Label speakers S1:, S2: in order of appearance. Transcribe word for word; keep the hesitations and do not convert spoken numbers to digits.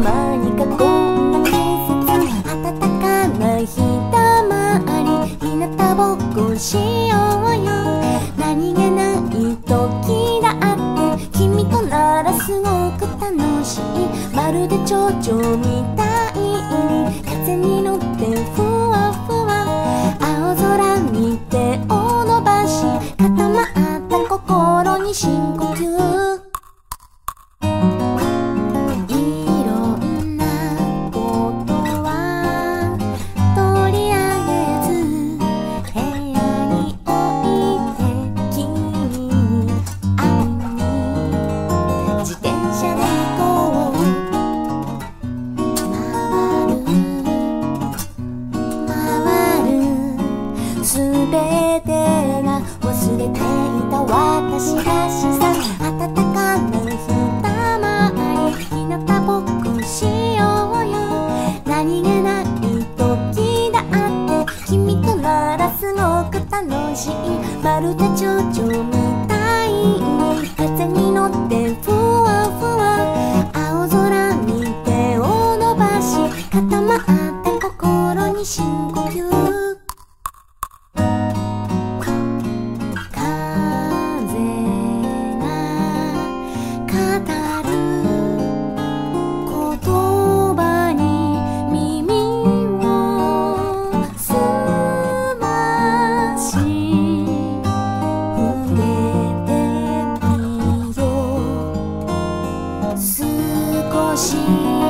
S1: まにかこんな季節、暖かな日だまり、日向ぼっこしようよ。何気ない時だって君とならすごく楽しい。まるで蝶々みたいに風に乗ってふわふわ、青空に手を伸ばし固まった心に深呼吸。すべてが忘れていた私らしさ、暖かな日だまり、日向ぼっこしようよ。何気ない時だって君とならすごく楽しい。まるで蝶々みたいに風に乗ってふわふわ、青空に手を伸ばし固まった心に深呼吸。少し